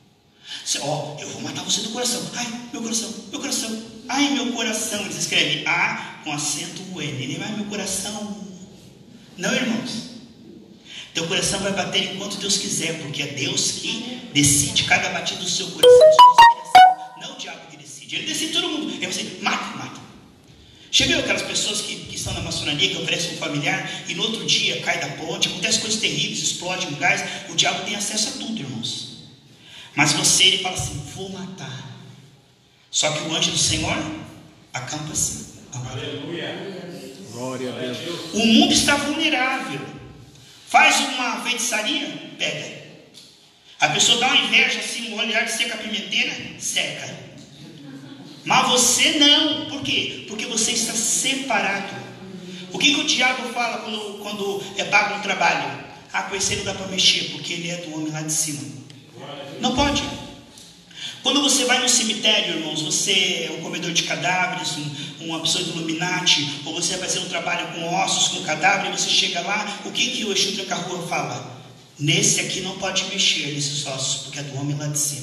Eu vou matar você do coração. Ai, meu coração, meu coração. Ai, meu coração. Ele escreve A com acento N. Ele vai, meu coração. Não, irmãos. Teu coração vai bater enquanto Deus quiser, porque é Deus que decide cada batida do seu coração. Não o diabo que decide. Ele decide todo mundo. Ele vai dizer, mata. Chega aquelas pessoas que estão na maçonaria, que oferecem um familiar, e no outro dia cai da ponte, acontece coisas terríveis, explode um gás. O diabo tem acesso a tudo, irmãos. Mas ele fala assim, vou matar. Só que o anjo do Senhor acampa assim. Aleluia. Glória a Deus. O mundo está vulnerável. Faz uma feitiçaria, pega. A pessoa dá uma inveja assim, um olhar de seca a pimenteira, seca. Mas você não. Por quê? Porque você está separado. O que o diabo fala quando é pago no trabalho? Com esse não dá para mexer, porque ele é do homem lá de cima. Não pode. Quando você vai no cemitério, irmãos, você é um comedor de cadáveres, uma pessoa de Illuminati, ou você vai fazer um trabalho com ossos, com cadáver, e você chega lá, o que o Exu Tranca-Rua fala? Nesse aqui não pode mexer, nesses ossos, porque é do homem lá de cima.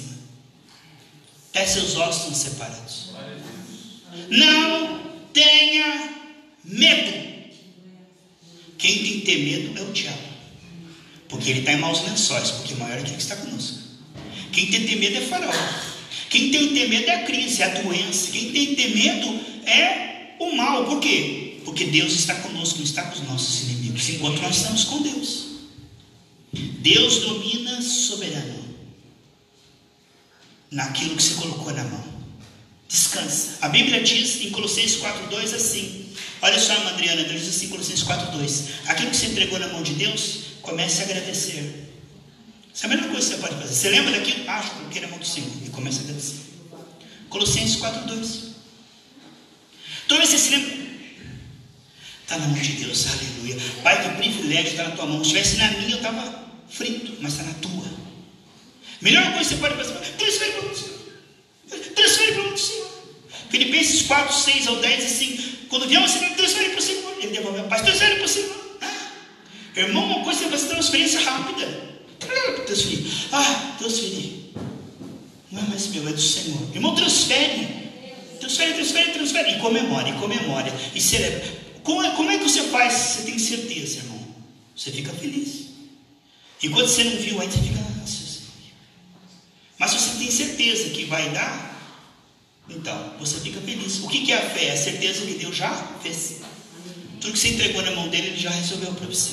Até seus ossos estão separados. Não tenha medo. Quem tem que ter medo é o diabo, porque ele está em maus lençóis, porque maior é aquele que está conosco. Quem tem que ter medo é Faraó. Quem tem que ter medo é a crise, é a doença. Quem tem que ter medo é o mal. Por quê? Porque Deus está conosco, não está com os nossos inimigos, enquanto nós estamos com Deus. Deus domina soberano naquilo que você colocou na mão. Descansa. A Bíblia diz em Colossenses 4,2 assim. Olha só, irmã Adriana, Deus diz assim em Colossenses 4,2: aquilo que você entregou na mão de Deus, comece a agradecer. Essa é a melhor coisa que você pode fazer. Você lembra daquilo? Acho que eu quero a mão do Senhor. E começa a agradecer. Colossenses 4,2. Toda vez que você se lembra, está na mão de Deus, aleluia. Pai, que privilégio está na tua mão. Se estivesse na minha, eu estava frito, mas está na tua. Melhor coisa que você pode fazer: transfere para o Senhor. Transfere para o Senhor. Filipenses 4, 6 ao 10 assim: quando vier você transfere para o Senhor. Ele devolve a paz, transfere para o Senhor. Irmão, uma coisa é fazer transferência rápida. Transferir. Transferir. Não é mais meu, é do Senhor. Irmão, transfere. E comemore. E celebra. Como é que você faz? Você tem certeza, irmão. Você fica feliz. E quando você não viu ainda, você fica mas se você tem certeza que vai dar, então você fica feliz. O que é a fé? É a certeza que Deus já fez. Tudo que você entregou na mão dele, ele já resolveu para você.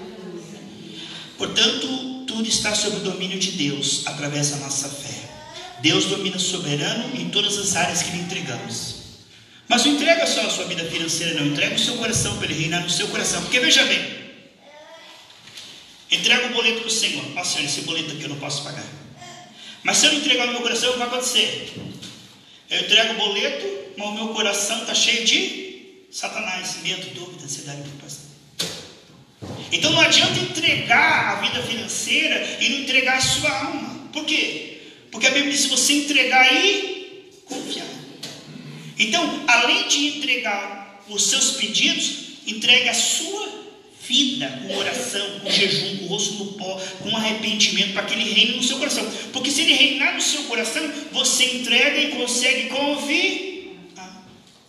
Portanto, tudo está sob o domínio de Deus através da nossa fé. Deus domina soberano em todas as áreas que lhe entregamos. Mas não entrega só a sua vida financeira, não. Entrega o seu coração para ele reinar no seu coração. Porque veja bem, entrega o boleto para o Senhor. Senhor, esse boleto aqui eu não posso pagar. Mas se eu não entregar no meu coração, o que vai acontecer? Eu entrego o boleto, mas o meu coração está cheio de Satanás, medo, dúvida, ansiedade e preocupação. Então não adianta entregar a vida financeira e não entregar a sua alma. Por quê? Porque a Bíblia diz: se você entregar e confiar. Então, além de entregar os seus pedidos, entregue a sua vida com oração, com jejum, com o rosto no pó, com arrependimento, para que ele reine no seu coração. Porque se ele reinar no seu coração, você entrega e consegue confiar.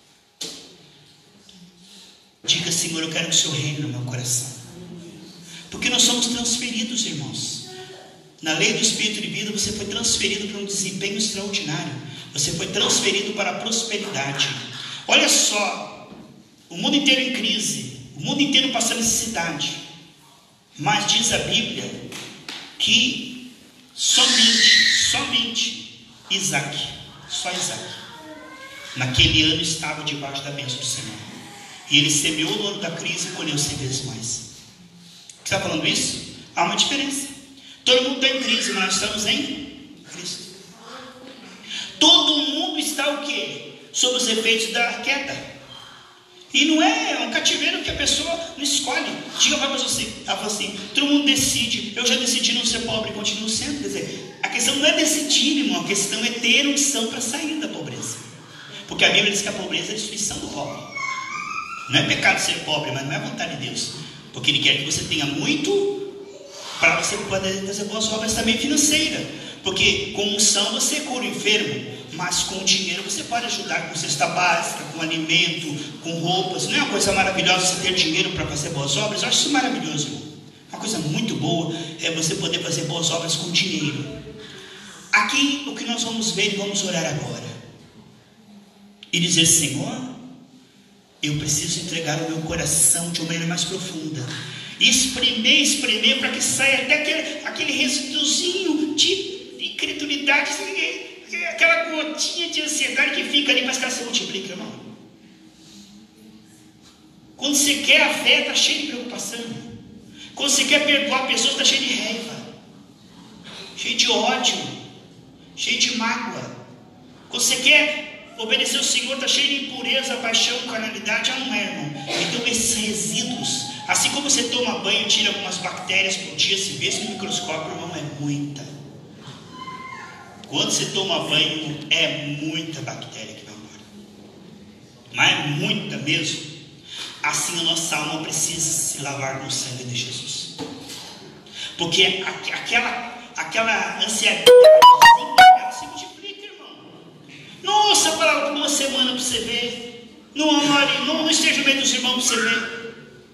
Diga: Senhor, eu quero que o Senhor reine no meu coração. Porque nós somos transferidos, irmãos. Na lei do Espírito de vida, você foi transferido para um desempenho extraordinário. Você foi transferido para a prosperidade. Olha só, o mundo inteiro em crise, o mundo inteiro passando necessidade. Mas diz a Bíblia que somente Isaac, só Isaac, naquele ano estava debaixo da bênção do Senhor. E ele semeou no ano da crise e colheu 100 vezes mais. Está falando isso? Há uma diferença. Todo mundo está em crise, mas nós estamos em Cristo. Todo mundo está o quê? Sob os efeitos da queda. E não é um cativeiro que a pessoa não escolhe. Diga para a pessoa assim, ela fala assim: todo mundo decide, eu já decidi não ser pobre e continuo sendo. Quer dizer, a questão não é decidir, irmão, a questão é ter opção para sair da pobreza. Porque a Bíblia diz que a pobreza é a destruição do pobre. Não é pecado ser pobre, mas não é a vontade de Deus. Porque Ele quer que você tenha muito, para você poder fazer boas obras também financeiras. Porque com unção você cura o enfermo, mas com o dinheiro você pode ajudar com cesta básica, com alimento, com roupas. Não é uma coisa maravilhosa você ter dinheiro para fazer boas obras? Eu acho isso maravilhoso, irmão. Uma coisa muito boa é você poder fazer boas obras com dinheiro. Aqui o que nós vamos ver e vamos orar agora. E dizer: Senhor, eu preciso entregar o meu coração de uma maneira mais profunda. Espremer para que saia até aquele residuzinho de incredulidade, aquela gotinha de ansiedade que fica ali, mas que ela se multiplica, irmão. Quando você quer a fé, está cheio de preocupação. Quando você quer perdoar pessoas, está cheio de raiva, cheio de ódio, cheio de mágoa. Quando você quer obedecer ao Senhor, está cheio de impureza, paixão, carnalidade. Não é, irmão. Então esses resíduos, assim como você toma banho e tira algumas bactérias por dia, se vê no microscópio, irmão, é muita. Quando você toma banho, é muita bactéria que vai embora. Mas é muita mesmo. Assim a nossa alma precisa se lavar com o sangue de Jesus. Porque aquela ansiedade, ela se multiplica, irmão. Nossa, a palavra por uma semana para você ver. Não ore, não esteja no meio dos irmãos para você ver.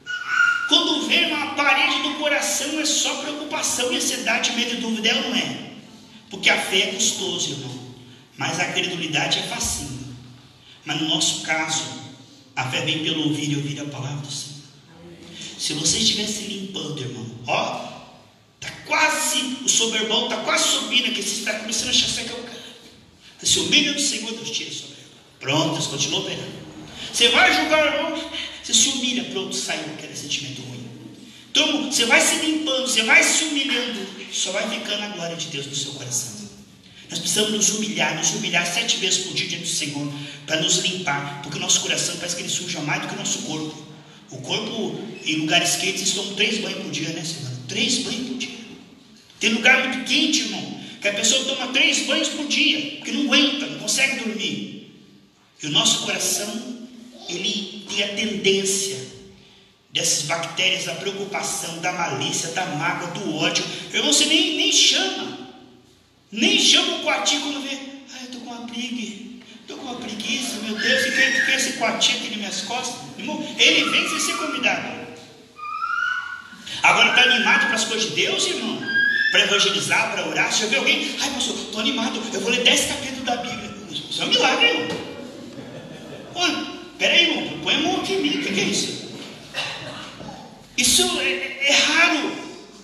Quando vê uma parede do coração, é só preocupação e ansiedade, medo e dúvida, ela não é. Porque a fé é custosa, irmão. Mas a credulidade é facinho. Mas no nosso caso, a fé vem pelo ouvir e ouvir a palavra do Senhor. Se você estiver se limpando, irmão, ó, está quase, o soberbão está quase subindo aqui, você está começando a achar que é o cara. Você se humilha do Senhor, Deus tira sobre ela. Pronto, Deus continua operando. Você vai julgar o irmão, você se humilha, pronto, saiu aquele sentimento ruim. Então, você vai se limpando, você vai se humilhando, só vai ficando a glória de Deus no seu coração. Nós precisamos nos humilhar 7 vezes por dia diante do Senhor, para nos limpar, porque o nosso coração parece que ele suja mais do que o nosso corpo. O corpo, em lugares quentes, eles tomam 3 banhos por dia, né, Senhor? 3 banhos por dia. Tem lugar muito quente, irmão, que a pessoa toma 3 banhos por dia, porque não aguenta, não consegue dormir. E o nosso coração, ele tem a tendência dessas bactérias da preocupação, da malícia, da mágoa, do ódio. Irmão, você nem chama. Nem chama o coatinho quando vê. Ai, eu estou com uma preguiça, meu Deus, e quem fez esse coatinho aqui nas minhas costas? Irmão, ele vem sem ser convidado. Agora está animado para as coisas de Deus, irmão? Para evangelizar, para orar. Se eu ver alguém, ai pastor, estou animado, eu vou ler 10 capítulos da Bíblia. Isso é um milagre, irmão. Olha, peraí, irmão, põe a mão aqui em mim, o que é isso? Isso é raro.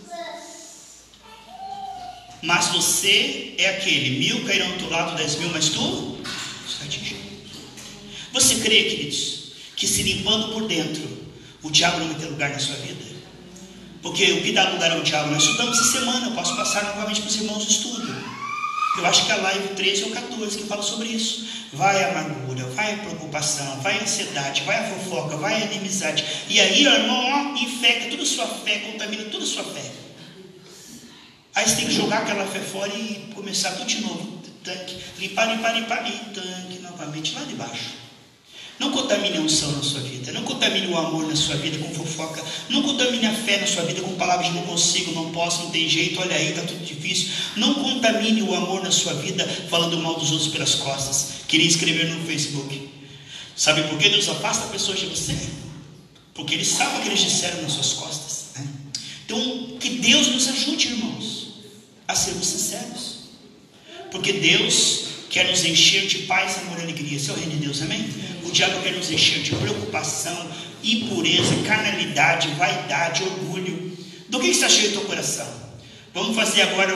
Mas você é aquele, 1000 cairão do teu lado, 10.000, mas tu está atingido. Você crê, queridos, que se limpando por dentro, o diabo não vai ter lugar na sua vida? Porque o que dá lugar ao diabo, nós estudamos essa semana, eu posso passar novamente para os irmãos do estudo. Eu acho que a live 13 ou 14 que fala sobre isso. Vai a amargura, vai a preocupação, vai a ansiedade, vai a fofoca, vai a inimizade. E aí, irmão, infecta toda a sua fé, contamina toda a sua fé. Aí você tem que jogar aquela fé fora e começar tudo de novo. Tanque, limpar, e tanque novamente lá de baixo. Não contamine a unção na sua vida. Não contamine o amor na sua vida com fofoca. Não contamine a fé na sua vida com palavras de não consigo, não posso, não tem jeito, olha aí, está tudo difícil. Não contamine o amor na sua vida falando mal dos outros pelas costas. Queria escrever no Facebook. Sabe por que Deus afasta pessoas de você? Porque Ele sabe o que eles disseram nas suas costas, né? Então, que Deus nos ajude, irmãos, a sermos sinceros. Porque Deus quer nos encher de paz, amor e alegria. Esse é o reino de Deus, amém? O diabo quer nos encher de preocupação, impureza, carnalidade, vaidade, orgulho. Do que está cheio o teu coração? Vamos fazer agora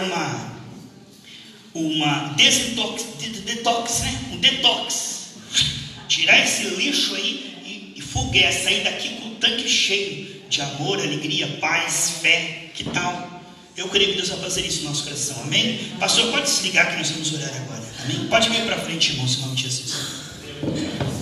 uma detox, né? Um detox. Tirar esse lixo aí e foguear, sair daqui com o tanque cheio de amor, alegria, paz, fé. Que tal? Eu creio que Deus vai fazer isso no nosso coração, amém? Pastor, pode se ligar que nós vamos orar agora, amém? Pode vir para frente, irmãos, em nome de Jesus.